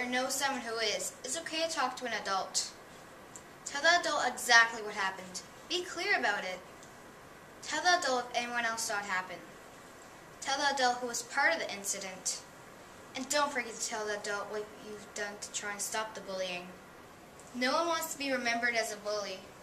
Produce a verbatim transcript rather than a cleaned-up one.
or know someone who is, it's okay to talk to an adult. Tell the adult exactly what happened. Be clear about it. Tell the adult if anyone else saw it happen. Tell the adult who was part of the incident. And don't forget to tell the adult what you've done to try and stop the bullying. No one wants to be remembered as a bully.